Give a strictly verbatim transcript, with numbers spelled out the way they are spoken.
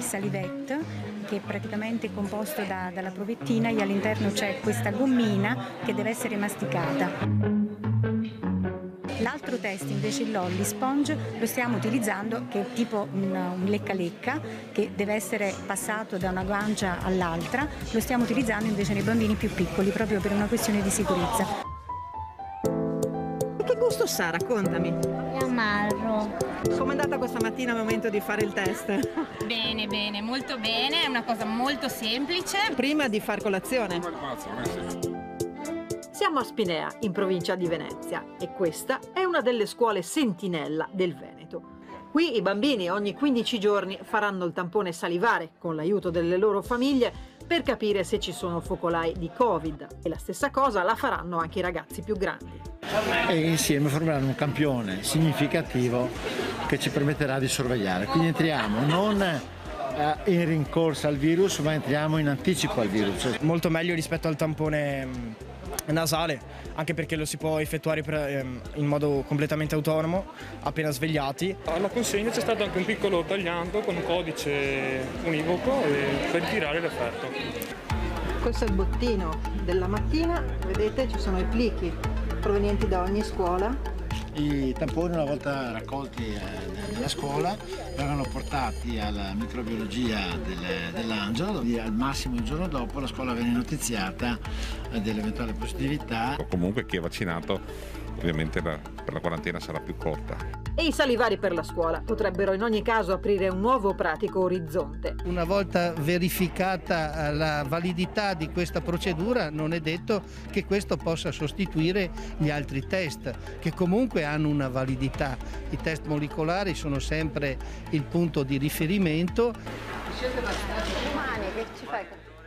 salivette, che praticamente è composto da, dalla provettina e all'interno c'è questa gommina che deve essere masticata. L'altro test invece, il Lolly Sponge, lo stiamo utilizzando, che è tipo un, un lecca-lecca che deve essere passato da una guancia all'altra. Lo stiamo utilizzando invece nei bambini più piccoli, proprio per una questione di sicurezza. Che gusto sa? Raccontami. L'amaro. Com'è andata questa mattina al momento di fare il test? Bene, bene, molto bene, è una cosa molto semplice. Prima di far colazione. Siamo a Spinea, in provincia di Venezia, e questa è una delle scuole sentinella del Veneto. Qui i bambini ogni quindici giorni faranno il tampone salivare con l'aiuto delle loro famiglie per capire se ci sono focolai di Covid, e la stessa cosa la faranno anche i ragazzi più grandi. E insieme formeranno un campione significativo che ci permetterà di sorvegliare. Quindi entriamo non in rincorsa al virus, ma entriamo in anticipo al virus. Molto meglio rispetto al tampone nasale, anche perché lo si può effettuare per, ehm, in modo completamente autonomo appena svegliati. Alla consegna c'è stato anche un piccolo tagliando con un codice univoco per tirare l'effetto. Questo è il bottino della mattina, vedete ci sono i plichi provenienti da ogni scuola. I tamponi, una volta raccolti eh, nella scuola, vengono portati alla microbiologia del, dell'Angelo, e al massimo il giorno dopo la scuola viene notiziata eh, dell'eventuale positività. O comunque chi è vaccinato, ovviamente la, per la quarantena sarà più corta. E i salivari per la scuola potrebbero in ogni caso aprire un nuovo pratico orizzonte. Una volta verificata la validità di questa procedura, non è detto che questo possa sostituire gli altri test, che comunque hanno una validità. I test molecolari sono sempre il punto di riferimento. Domani che ci fai?